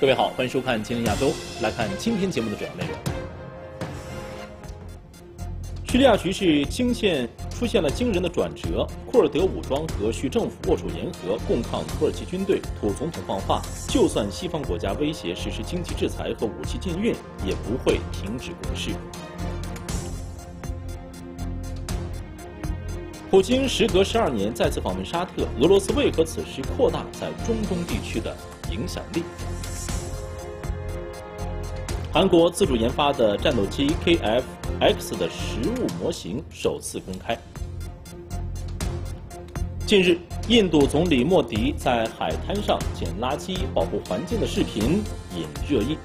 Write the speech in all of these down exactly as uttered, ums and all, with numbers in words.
各位好，欢迎收看《今日亚洲》，来看今天节目的主要内容。叙利亚局势惊现出现了惊人的转折，库尔德武装和叙政府握手言和，共抗土耳其军队。土总统放话，就算西方国家威胁实施经济制裁和武器禁运，也不会停止攻势。普京时隔十二年再次访问沙特，俄罗斯为何此时扩大在中东地区的影响力？韩国自主研发的战斗机 K F X 的实物模型首次公开。近日，印度总理莫迪在海滩上捡垃圾保护环境的视频引热议。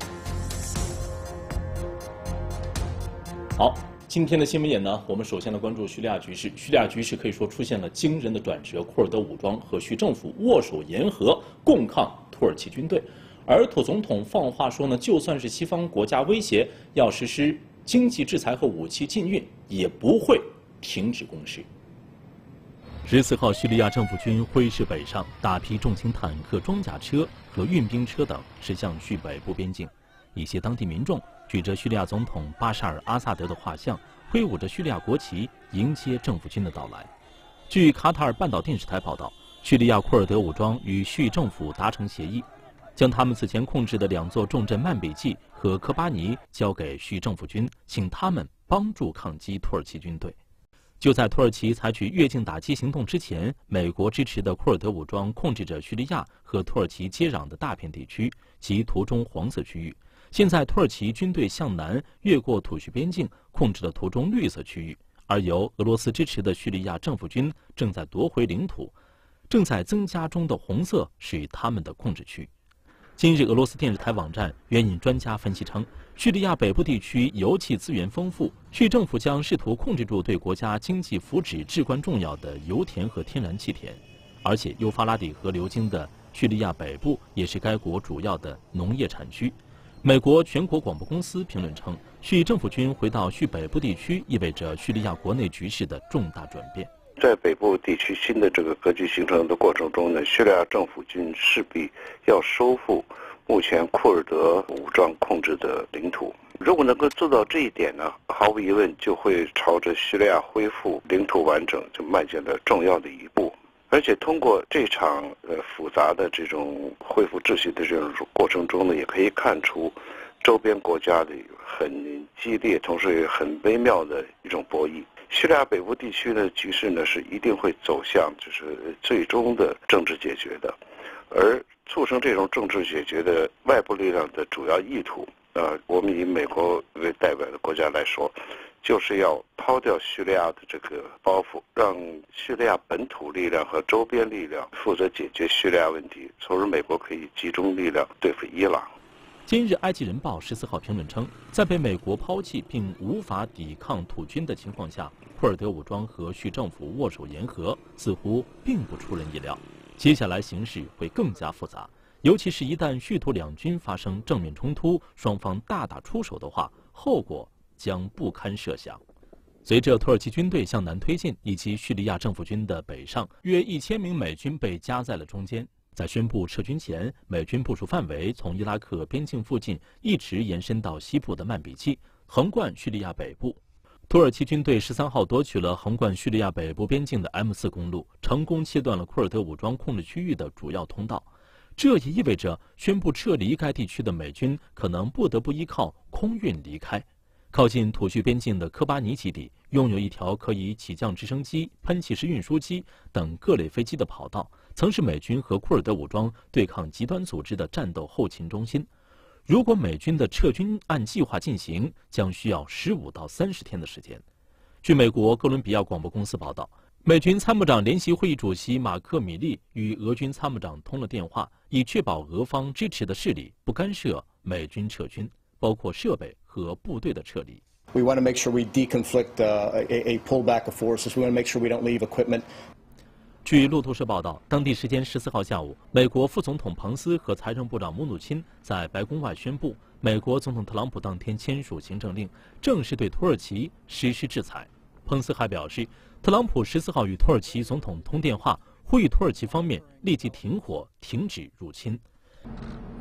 好。今天的新闻眼呢，我们首先来关注叙利亚局势。叙利亚局势可以说出现了惊人的转折，库尔德武装和叙政府握手言和，共抗土耳其军队。而土总统放话说呢，就算是西方国家威胁要实施经济制裁和武器禁运，也不会停止攻势。十四号，叙利亚政府军挥师北上，大批重型坦克、装甲车和运兵车等驶向叙北部边境。一些当地民众举着叙利亚总统巴沙尔·阿萨德的画像，挥舞着叙利亚国旗，迎接政府军的到来。据卡塔尔半岛电视台报道，叙利亚库尔德武装与叙政府达成协议，将他们此前控制的两座重镇曼比季和科巴尼交给叙政府军，请他们帮助抗击土耳其军队。就在土耳其采取越境打击行动之前，美国支持的库尔德武装控制着叙利亚和土耳其接壤的大片地区及图中黄色区域。现在，土耳其军队向南越过土叙边境，控制了图中绿色区域，而由俄罗斯支持的叙利亚政府军正在夺回领土，正在增加中的红色是他们的控制区。今日，俄罗斯电视台网站援引专家分析称，叙利亚北部地区油气资源丰富，叙政府将试图控制住对国家经济福祉至关重要的油田和天然气田，而且幼发拉底河流经的叙利亚北部也是该国主要的农业产区。美国全国广播公司评论称，叙政府军回到叙北部地区意味着叙利亚国内局势的重大转变。 在北部地区新的这个格局形成的过程中呢，叙利亚政府军势必要收复目前库尔德武装控制的领土。如果能够做到这一点呢，毫无疑问就会朝着叙利亚恢复领土完整就迈进了重要的一步。而且通过这场呃复杂的这种恢复秩序的这种过程中呢，也可以看出周边国家的很激烈，同时也很微妙的一种博弈。叙利亚北部地区的局势呢，是一定会走向就是最终的政治解决的，而促成这种政治解决的外部力量的主要意图，呃，我们以美国为代表的国家来说，就是要抛掉叙利亚的这个包袱，让叙利亚本土力量和周边力量负责解决叙利亚问题，从而美国可以集中力量对付伊朗。 今日，《埃及人报》十四号评论称，在被美国抛弃并无法抵抗土军的情况下，库尔德武装和叙政府握手言和，似乎并不出人意料。接下来形势会更加复杂，尤其是一旦叙土两军发生正面冲突，双方大打出手的话，后果将不堪设想。随着土耳其军队向南推进，以及叙利亚政府军的北上，约一千名美军被夹在了中间。在宣布撤军前，美军部署范围从伊拉克边境附近一直延伸到西部的曼比季，横贯叙利亚北部。土耳其军队十三号夺取了横贯叙利亚北部边境的 M 四 公路，成功切断了库尔德武装控制区域的主要通道。这也意味着宣布撤离该地区的美军可能不得不依靠空运离开。靠近土叙边境的科巴尼基地拥有一条可以起降直升机、喷气式运输机等各类飞机的跑道，曾是美军和库尔德武装对抗极端组织的战斗后勤中心。如果美军的撤军按计划进行，将需要十五到三十天的时间。据美国哥伦比亚广播公司报道，美军参谋长联席会议主席马克·米利与俄军参谋长通了电话，以确保俄方支持的势力不干涉美军撤军，包括设备和部队的撤离。 We want to make sure we deconflict uh, a, a pullback of forces. We want to make sure we don't leave equipment. 据路透社报道，当地时间十四号下午，美国副总统彭斯和财政部长姆努钦在白宫外宣布，美国总统特朗普当天签署行政令，正式对土耳其实施制裁。彭斯还表示，特朗普十四号与土耳其总统通电话，呼吁土耳其方面立即停火、停止入侵。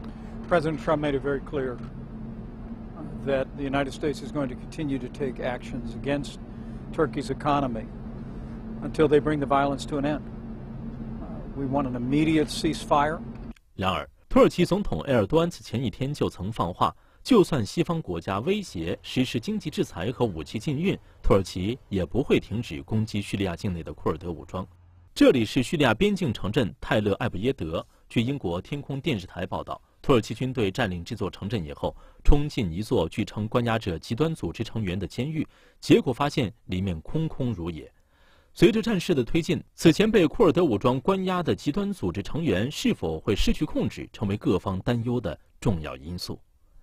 President Trump made it very clear that the United States is going to continue to take actions against Turkey's economy until they bring the violence to an end. Uh, we want an immediate ceasefire. 然而，土耳其总统埃尔多安此前一天就曾放话，就算西方国家威胁实施经济制裁和武器禁运，土耳其也不会停止攻击叙利亚境内的库尔德武装。这里是叙利亚边境城镇泰勒艾布耶德。据英国天空电视台报道，土耳其军队占领这座城镇以后，冲进一座据称关押着极端组织成员的监狱，结果发现里面空空如也。随着战事的推进，此前被库尔德武装关押的极端组织成员是否会失去控制，成为各方担忧的重要因素。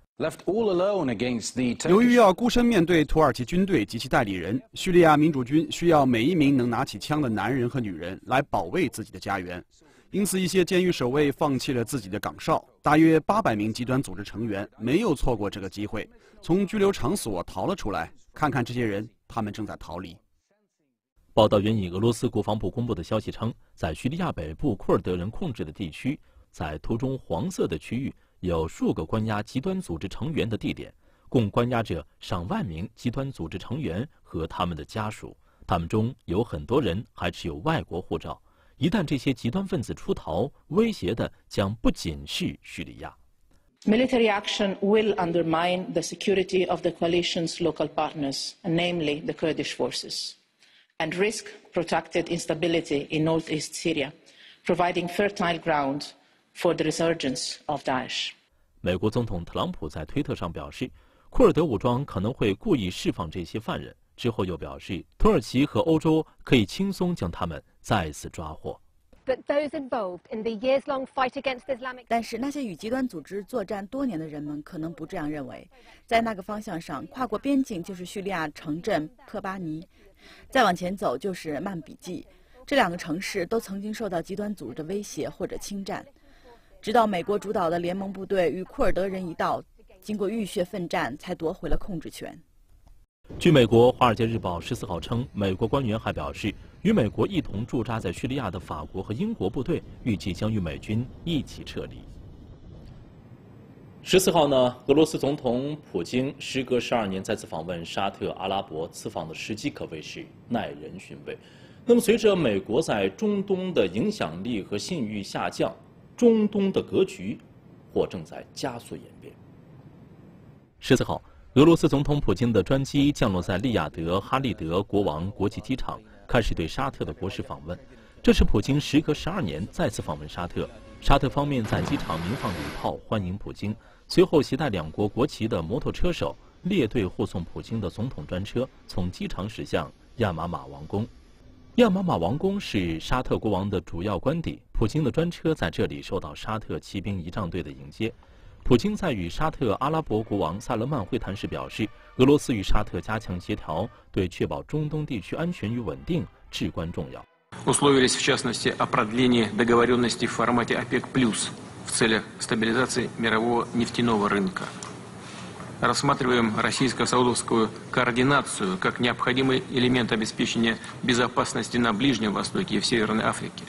由于要孤身面对土耳其军队及其代理人，叙利亚民主军需要每一名能拿起枪的男人和女人来保卫自己的家园。因此，一些监狱守卫放弃了自己的岗哨。大约八百名极端组织成员没有错过这个机会，从拘留场所逃了出来。看看这些人，他们正在逃离。 报道援引俄罗斯国防部公布的消息称，在叙利亚北部库尔德人控制的地区，在图中黄色的区域有数个关押极端组织成员的地点，共关押着上万名极端组织成员和他们的家属。他们中有很多人还持有外国护照。一旦这些极端分子出逃，威胁的将不仅是叙利亚。 Military action will undermine the security of the coalition's local partners, namely the Kurdish forces, and risk protracted instability in northeast Syria, providing fertile ground for the resurgence of Daesh. 美国总统特朗普在推特上表示，库尔德武装可能会故意释放这些犯人。之后又表示，土耳其和欧洲可以轻松将他们再次抓获。 但是那些与极端组织作战多年的人们可能不这样认为。在那个方向上，跨过边境就是叙利亚城镇科巴尼，再往前走就是曼比季。这两个城市都曾经受到极端组织的威胁或者侵占，直到美国主导的联盟部队与库尔德人一道，经过浴血奋战，才夺回了控制权。 据美国《华尔街日报》十四号称，美国官员还表示，与美国一同驻扎在叙利亚的法国和英国部队预计将与美军一起撤离。十四号呢，俄罗斯总统普京时隔十二年再次访问沙特阿拉伯，此访的时机可谓是耐人寻味。那么，随着美国在中东的影响力和信誉下降，中东的格局或正在加速演变。十四号。俄罗斯总统普京的专机降落在利雅得哈利德国王国际机场，开始对沙特的国事访问。这是普京时隔十二年再次访问沙特。沙特方面在机场鸣放礼炮欢迎普京，随后携带两国国旗的摩托车手列队护送普京的总统专车从机场驶向亚玛马王宫。亚玛马王宫是沙特国王的主要官邸，普京的专车在这里受到沙特骑兵仪仗队的迎接。普京在与沙特阿拉伯国王萨勒曼会谈时表示，俄罗斯与沙特加强协调，对确保中东地区安全与稳定至关重要。 Условились в частности о продлении договоренности в формате ОПЕК+, в целях стабилизации мирового нефтяного рынка. Рассматриваем российско-саудовскую координацию как необходимый элемент обеспечения безопасности на Ближнем Востоке и в Северной Африке.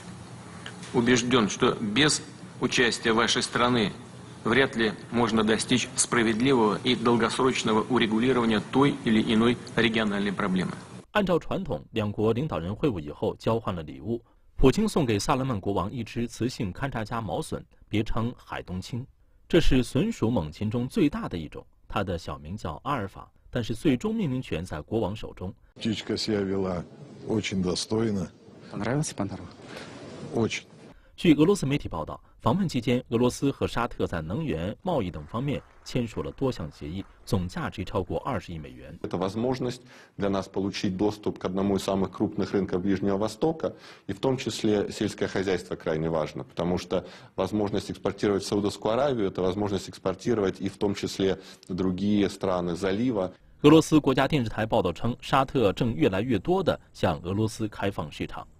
Убежден, что без участия вашей страны вряд ли можно достичь справедливого и долгосрочного урегулирования той или иной региональной проблемы. 按照传统，两国领导人会晤以后交换了礼物。普京送给萨勒曼国王一只雌性勘察家毛隼，别称海东青，这是隼属猛禽中最大的一种。它的小名叫阿尔法，但是最终命名权在国王手中。 Птичка себя вела очень достойно. Понравился Пантеру? Очень. 据俄罗斯媒体报道，访问期间，俄罗斯和沙特在能源、贸易等方面签署了多项协议，总价值超过二十亿美元。 Это возможность для нас получить доступ к одному из самых крупных рынков Ближнего Востока, и в том числе сельское хозяйство крайне важно, потому что возможность экспортировать в Саудовскую Аравию – это возможность экспортировать и в том числе другие страны залива. 俄罗斯国家电视台报道称，沙特正越来越多地向俄罗斯开放市场。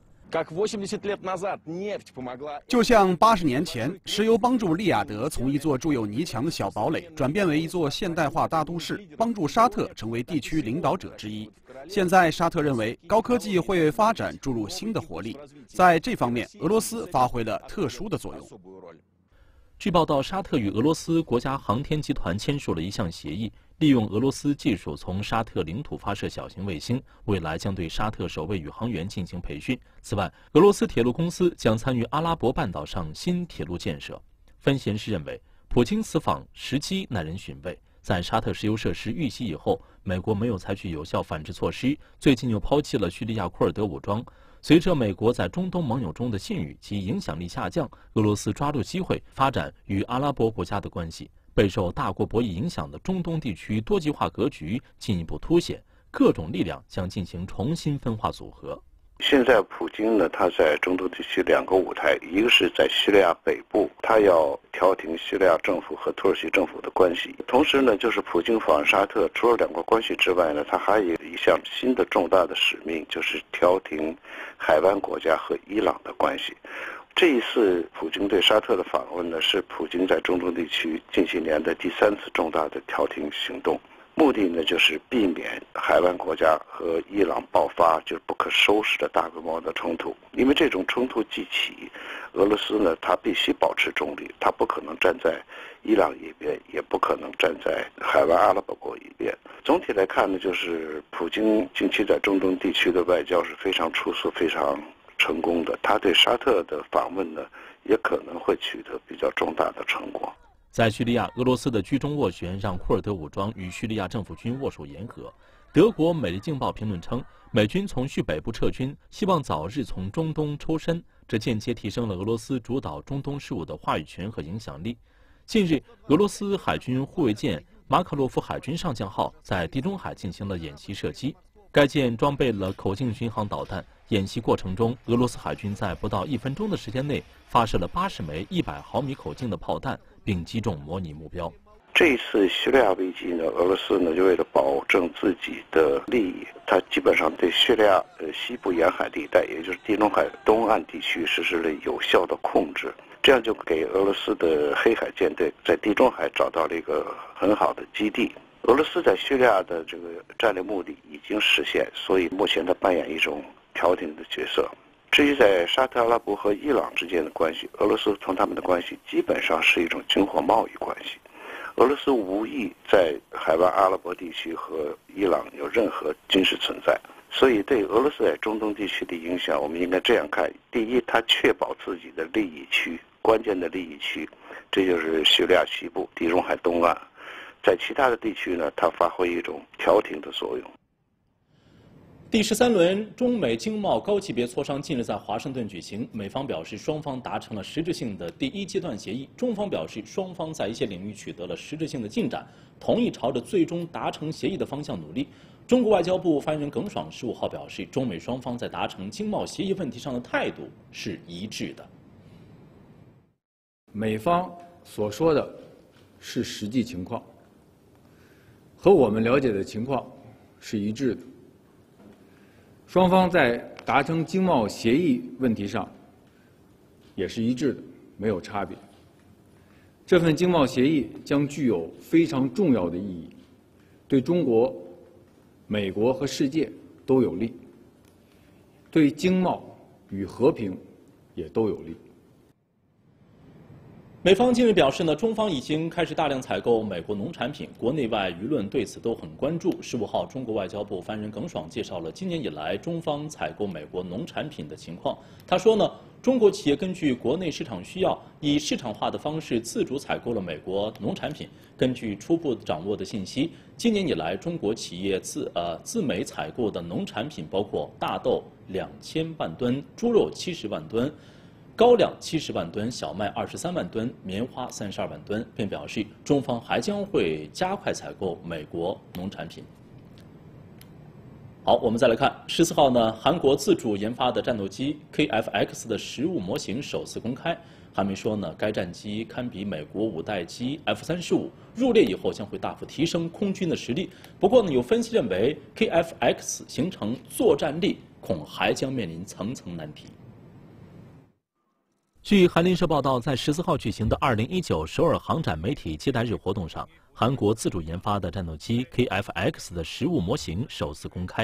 就像八十年前，石油帮助利雅得从一座筑有泥墙的小堡垒转变为一座现代化大都市，帮助沙特成为地区领导者之一。现在，沙特认为高科技会为发展注入新的活力，在这方面，俄罗斯发挥了特殊的作用。 据报道，沙特与俄罗斯国家航天集团签署了一项协议，利用俄罗斯技术从沙特领土发射小型卫星，未来将对沙特守卫宇航员进行培训。此外，俄罗斯铁路公司将参与阿拉伯半岛上新铁路建设。分析人士认为，普京此访时机耐人寻味。在沙特石油设施遇袭以后，美国没有采取有效反制措施，最近又抛弃了叙利亚库尔德武装。随着美国在中东盟友中的信誉及影响力下降，俄罗斯抓住机会发展与阿拉伯国家的关系。备受大国博弈影响的中东地区多极化格局进一步凸显，各种力量将进行重新分化组合。 现在普京呢，他在中东地区两个舞台，一个是在叙利亚北部，他要调停叙利亚政府和土耳其政府的关系。同时呢，就是普京访问沙特，除了两国关系之外呢，他还有一项新的重大的使命，就是调停海湾国家和伊朗的关系。这一次普京对沙特的访问呢，是普京在中东地区近些年的第三次重大的调停行动。目的呢，就是避免海湾国家和伊朗爆发就是不可收拾的大规模的冲突。因为这种冲突既起，俄罗斯呢，它必须保持中立，它不可能站在伊朗一边，也不可能站在海湾阿拉伯国一边。总体来看呢，就是普京近期在中东地区的外交是非常出色、非常成功的。他对沙特的访问呢，也可能会取得比较重大的成果。 在叙利亚，俄罗斯的居中斡旋让库尔德武装与叙利亚政府军握手言和。德国《每日镜报》评论称，美军从叙北部撤军，希望早日从中东抽身，这间接提升了俄罗斯主导中东事务的话语权和影响力。近日，俄罗斯海军护卫舰马卡洛夫海军上将号在地中海进行了演习射击，该舰装备了口径巡航导弹。演习过程中，俄罗斯海军在不到一分钟的时间内发射了八十枚一百毫米口径的炮弹，并击中模拟目标。 这一次叙利亚危机呢，俄罗斯呢就为了保证自己的利益，它基本上对叙利亚呃西部沿海地带，也就是地中海东岸地区实施了有效的控制，这样就给俄罗斯的黑海舰队在地中海找到了一个很好的基地。俄罗斯在叙利亚的这个战略目的已经实现，所以目前它扮演一种调停的角色。至于在沙特阿拉伯和伊朗之间的关系，俄罗斯从他们的关系基本上是一种军火贸易关系。俄罗斯无意在海湾阿拉伯地区和伊朗有任何军事存在，所以对俄罗斯在中东地区的影响，我们应该这样看：第一，它确保自己的利益区，关键的利益区，这就是叙利亚西部、地中海东岸。在其他的地区呢，它发挥一种调停的作用。 第十三轮中美经贸高级别磋商近日在华盛顿举行，美方表示双方达成了实质性的第一阶段协议，中方表示双方在一些领域取得了实质性的进展，同意朝着最终达成协议的方向努力。中国外交部发言人耿爽十五号表示，中美双方在达成经贸协议问题上的态度是一致的。 美方所说的是实际情况，和我们了解的情况是一致的。双方在达成经贸协议问题上也是一致的，没有差别。这份经贸协议将具有非常重要的意义，对中国、美国和世界都有利，对经贸与和平也都有利。 美方近日表示呢，中方已经开始大量采购美国农产品，国内外舆论对此都很关注。十五号，中国外交部发言人耿爽介绍了今年以来中方采购美国农产品的情况。他说呢，中国企业根据国内市场需要，以市场化的方式自主采购了美国农产品。根据初步掌握的信息，今年以来中国企业自呃自美采购的农产品包括大豆两千万吨、猪肉七十万吨。高粱七十万吨，小麦二十三万吨，棉花三十二万吨，并表示中方还将会加快采购美国农产品。好，我们再来看十四号呢，韩国自主研发的战斗机 K F X 的实物模型首次公开。韩媒说呢，该战机堪比美国五代机 F 三十五，入列以后将会大幅提升空军的实力。不过呢，有分析认为 K F X 形成作战力，恐还将面临层层难题。据韩联社报道，在十四号举行的二零一九首尔航展媒体接待日活动上，韩国自主研发的战斗机 K F X 的实物模型首次公开。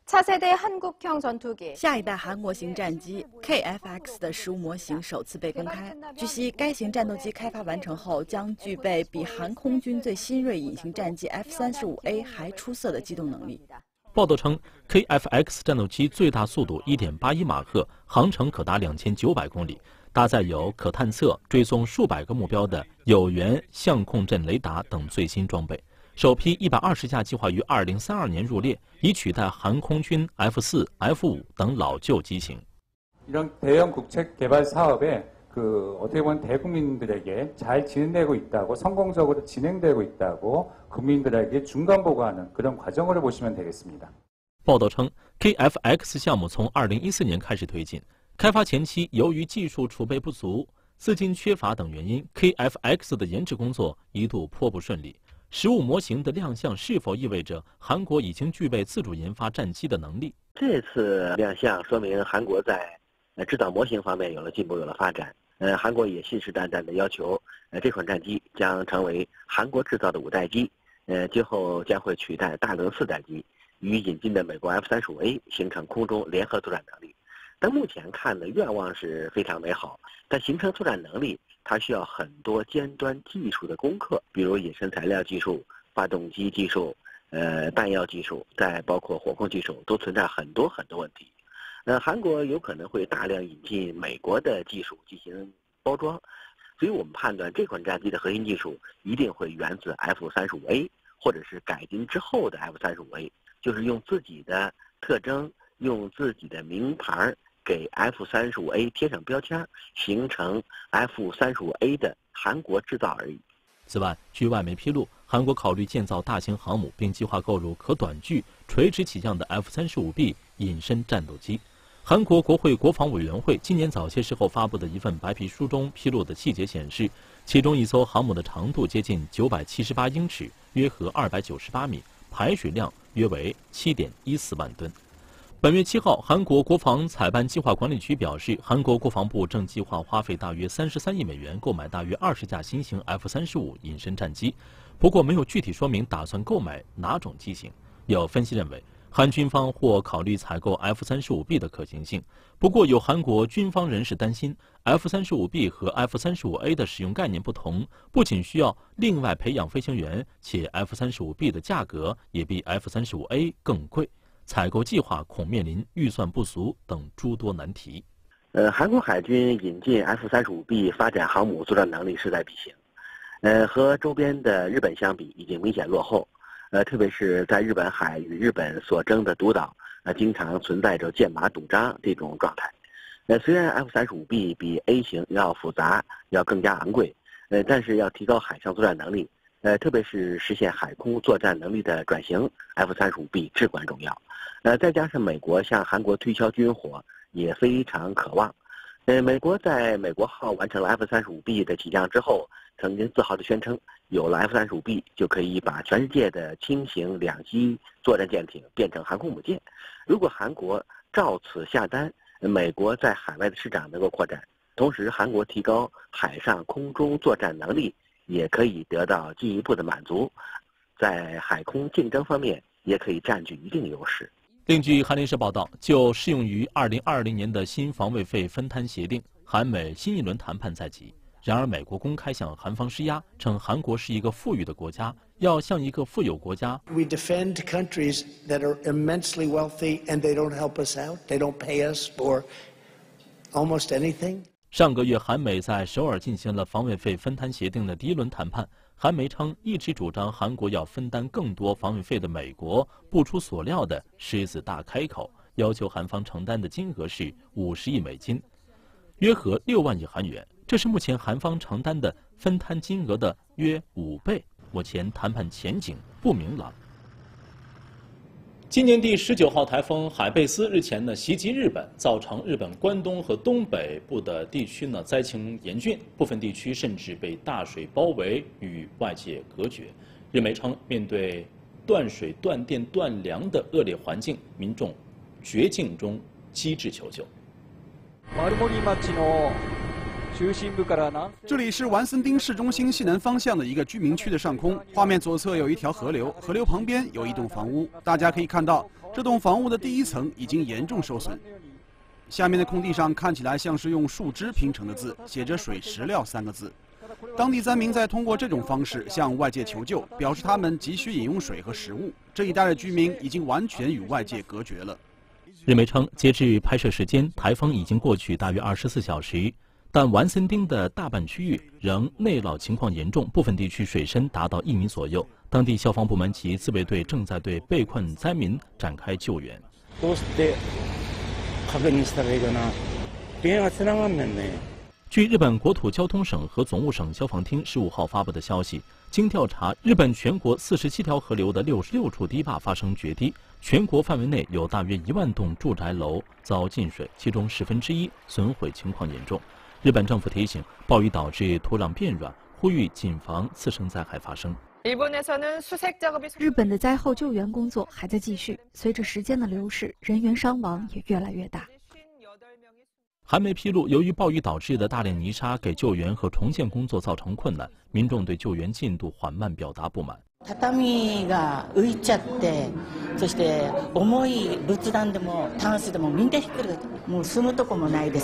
차세대 한국형 전투기 下一代韩国型战机 K F X 的实物模型首次被公开。据悉，该型战斗机开发完成后，将具备比韩空军最新锐隐形战机 F 三十五 A 还出色的机动能力。 报道称 ，K F X 战斗机最大速度 一点八一马赫，航程可达两千九百公里，搭载有可探测、追踪数百个目标的有源相控阵雷达等最新装备。 首批一百二十架计划于二零三二年入列，以取代韩空军 F 四、F 五等老旧机型。 이런 대형 국책 개발 사업에 그 어떻게 보면 대국민들에게 잘 진행되고 있다고 성공적으로 진행되고 있다고 국민들에게 중간 보고하는 그런 과정으로 보시면 되겠습니다. 报道称 ，K F X 项目从二零一四年开始推进，开发前期由于技术储备不足、资金缺乏等原因 ，K F X 的研制工作一度颇不顺利。 实物模型的亮相是否意味着韩国已经具备自主研发战机的能力？ 这次亮相说明韩国在呃制造模型方面有了进步，有了发展。呃，韩国也信誓旦旦地要求，呃，这款战机将成为韩国制造的五代机，呃，今后将会取代大轮四代机，与引进的美国 F 三十五 A 形成空中联合作战能力。但目前看的愿望是非常美好，但形成作战能力。 它需要很多尖端技术的攻克，比如隐身材料技术、发动机技术、呃弹药技术，再包括火控技术，都存在很多很多问题。呃，韩国有可能会大量引进美国的技术进行包装，所以我们判断这款战机的核心技术一定会源自 F 三十五 A， 或者是改进之后的 F 三十五 A， 就是用自己的特征、用自己的名牌。 给 F 三十五 A 贴上标签，形成 F 三十五 A 的韩国制造而已。 此外，据外媒披露，韩国考虑建造大型航母，并计划购入可短距、垂直起降的 F 三十五 B 隐身战斗机。韩国国会国防委员会今年早些时候发布的一份白皮书中披露的细节显示，其中一艘航母的长度接近九百七十八英尺，约合二百九十八米，排水量约为 七点一四万吨。 本月七号，韩国国防采办计划管理局表示，韩国国防部正计划花费大约三十三亿美元购买大约二十架新型 F 三十五隐身战机，不过没有具体说明打算购买哪种机型。有分析认为，韩军方或考虑采购 F 三十五 B 的可行性。不过，有韩国军方人士担心 ，F 三十五 B 和 F 三十五 A 的使用概念不同，不仅需要另外培养飞行员，且 F 三十五 B 的价格也比 F 三十五 A 更贵。 采购计划恐面临预算不足等诸多难题。 呃，韩国海军引进 F 三十五 B 发展航母作战能力势在必行，呃，和周边的日本相比已经明显落后。呃，特别是在日本海与日本所争的独岛，呃，经常存在着剑拔弩张这种状态。呃，虽然 F 三十五 B 比 A 型要复杂，要更加昂贵，呃，但是要提高海上作战能力，呃，特别是实现海空作战能力的转型 ，F 三十五 B 至关重要。 呃，再加上美国向韩国推销军火也非常渴望。呃，美国在美国号完成了 F 三十五 B 的起降之后，曾经自豪地宣称，有了 F 三十五 B 就可以把全世界的轻型两栖作战舰艇变成航空母舰。如果韩国照此下单，美国在海外的市场能够扩展，同时韩国提高海上空中作战能力也可以得到进一步的满足，在海空竞争方面也可以占据一定优势。 另据韩联社报道，就适用于二零二零年的新防卫费分摊协定，韩美新一轮谈判在即。然而，美国公开向韩方施压，称韩国是一个富裕的国家，要向一个富有国家。 We defend countries that are immensely wealthy, and they don't help us out. They don't pay us for almost anything. 上个月，韩美在首尔进行了防卫费分摊协定的第一轮谈判。 韩媒称，一直主张韩国要分担更多防卫费的美国，不出所料的狮子大开口，要求韩方承担的金额是五十亿美金，约合六万亿韩元。这是目前韩方承担的分摊金额的约五倍。目前谈判前景不明朗。今年第十九号台风海贝斯日前呢袭击日本，造成日本关东和东北部的地区呢灾情严峻，部分地区甚至被大水包围，与外界隔绝。日媒称，面对断水、断电、断粮的恶劣环境，民众绝境中机智求救。 这里是丸森町市中心西南方向的一个居民区的上空，画面左侧有一条河流，河流旁边有一栋房屋。大家可以看到， 这栋房屋的第一层已经严重受损。下面的空地上看起来像是用树枝拼成的字，写着“水石料”三个字。当地灾民在通过这种方式向外界求救，表示他们急需饮用水和食物。这一带的居民已经完全与外界隔绝了。 日媒称，截至拍摄时间，台风已经过去大约二十四小时，但完森町的大半区域仍内涝情况严重，部分地区水深达到一米左右。当地消防部门及自卫队正在对被困灾民展开救援。据日本国土交通省和总务省消防厅十五号发布的消息，经调查，日本全国四十七条河流的六十六处堤坝发生决堤，全国范围内有大约一万栋住宅楼遭浸水，其中十分之一损毁情况严重。日本政府提醒，暴雨导致土壤变软，呼吁谨防次生灾害发生。 日本的灾后救援工作还在继续，随着时间的流逝，人员伤亡也越来越大。 韩媒披露，由于暴雨导致的大量泥沙给救援和重建工作造成困難，民众对救援進度緩慢表達不滿。 畳が浮いちゃって、そして重い仏壇でもタンスでもみんなひっくり返って、もう住むとこもないです。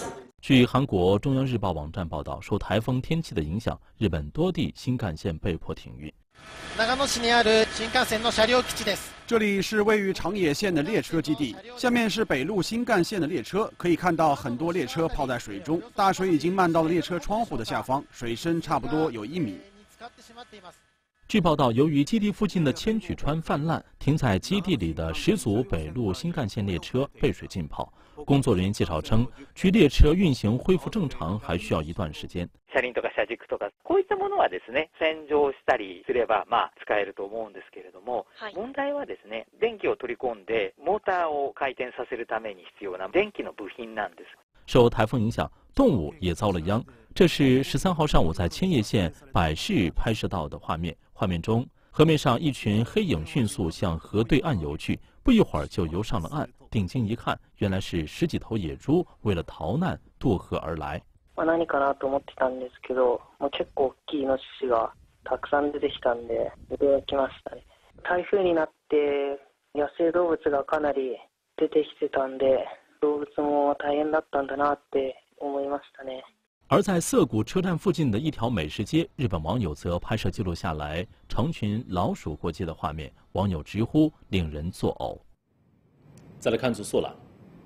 据韩国中央日报网站报道，受台风天气的影响，日本多地新干线被迫停运。 長野市にある新幹線の車両基地です。 这里是位于长野县的列车基地，下面是北陆新干线的列车，可以看到很多列车泡在水中，大水已经漫到了列车窗户的下方，水深差不多有一米。 据报道，由于基地附近的千曲川泛滥，停在基地里的十组北陆新干线列车被水浸泡。工作人员介绍称，距列車運行恢復正常还需要一段時間。 車輪とか車軸とかこういったものはですね、洗浄したりすればまあ使えると思うんですけれども、問題はですね、電気を取り込んでモーターを回転させるために必要な電気の部品なんです。 受台风影响，动物也遭了殃。这是十三号上午在千叶县百市拍摄到的画面。画面中，河面上一群黑影迅速向河对岸游去，不一会儿就游上了岸。定睛一看，原来是十几头野猪为了逃難渡河而来。 何かなと思ってたんですけど、もう結構大きいイノシシがたくさん出てきたんで驚きましたね。台風になって野生動物がかなり出てきてたんで、動物も大変だったんだなって思いましたね。 而在涩谷车站附近的一条美食街，日本网友则拍摄记录下来成群老鼠过街的画面，网友直呼令人作呕。再来看组速了。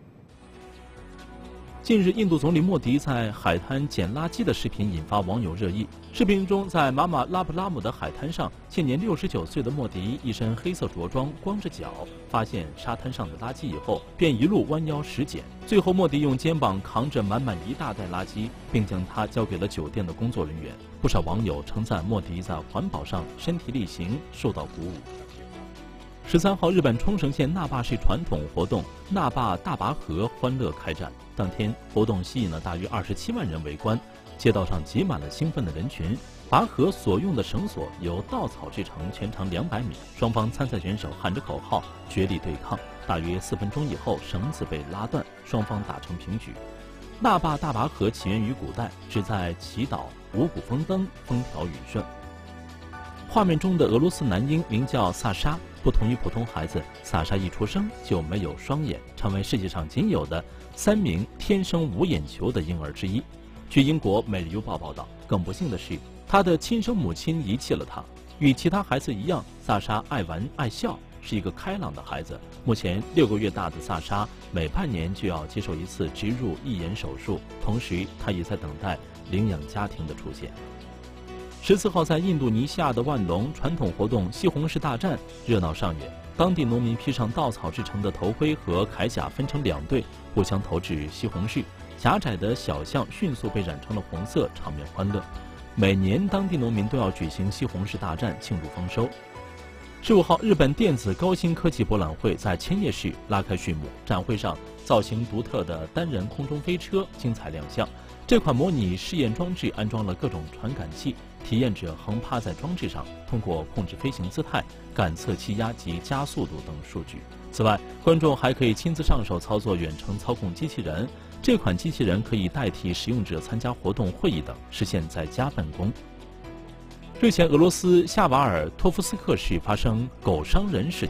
近日，印度总理莫迪在海滩捡垃圾的视频引发网友热议。视频中，在马马拉布拉姆的海滩上，现年六十九岁的莫迪一身黑色着装，光着脚，发现沙滩上的垃圾以后，便一路弯腰拾捡。最后，莫迪用肩膀扛着满满一大袋垃圾，并将它交给了酒店的工作人员。不少网友称赞莫迪在环保上身体力行，受到鼓舞。十三号，日本冲绳县那霸市传统活动“那霸大拔河”欢乐开战。当天，活动吸引了大约二十七万人围观，街道上挤满了兴奋的人群。拔河所用的绳索由稻草制成，全长两百米。双方参赛选手喊着口号，决力对抗。大约四分钟以后，绳子被拉断，双方打成平局。那霸大拔河起源于古代，旨在祈祷五谷丰登、风调雨顺。画面中的俄罗斯男婴名叫萨沙，不同于普通孩子，萨沙一出生就没有双眼，成为世界上仅有的三名天生无眼球的婴儿之一。据英国《每日邮报》报道，更不幸的是，他的亲生母亲遗弃了他。与其他孩子一样，萨沙爱玩爱笑，是一个开朗的孩子。目前六个月大的萨沙每半年就要接受一次植入义眼手术，同时他也在等待领养家庭的出现。十四号，在印度尼西亚的万隆，传统活动西红柿大战热闹上演。当地农民披上稻草制成的头盔和铠甲，分成两队，互相投掷西红柿。狭窄的小巷迅速被染成了红色，场面欢乐。每年，当地农民都要举行西红柿大战，庆祝丰收。十五号，日本电子高新科技博览会在千叶市拉开序幕。展会上，造型独特的单人空中飞车精彩亮相。这款模拟试验装置安装了各种传感器，体验者横趴在装置上，通过控制飞行姿态、感测气压及加速度等数据。此外，观众还可以亲自上手操作远程操控机器人。这款机器人可以代替使用者参加活动、会议等，实现在家办公。日前，俄罗斯夏瓦尔托夫斯克市发生狗伤人事件。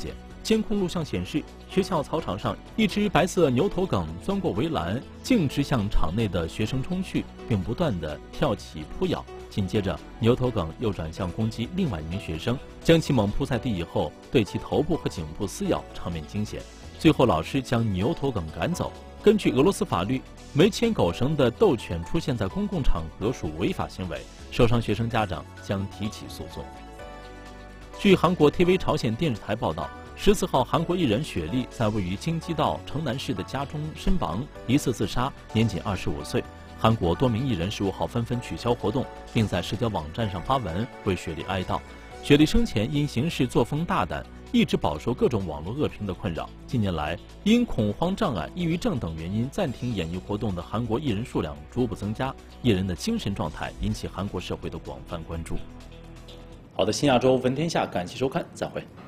监控录像显示，学校操场上一只白色牛头梗钻过围栏，径直向场内的学生冲去，并不断地跳起扑咬。紧接着，牛头梗又转向攻击另外一名学生，将其猛扑在地以后，对其头部和颈部撕咬，场面惊险。最后，老师将牛头梗赶走。根据俄罗斯法律，没牵狗绳的斗犬出现在公共场合属违法行为，受伤学生家长将提起诉讼。据韩国 T V 朝鲜电视台报道，十四号，韩国艺人雪莉在位于京畿道城南市的家中身亡，疑似自杀，年仅二十五岁。韩国多名艺人十五号纷纷取消活动，并在社交网站上发文为雪莉哀悼。雪莉生前因行事作风大胆，一直饱受各种网络恶评的困扰。近年来，因恐慌障碍、抑郁症等原因暂停演艺活动的韩国艺人数量逐步增加，艺人的精神状态引起韩国社会的广泛关注。好的，新亚洲闻天下，感谢收看，再会。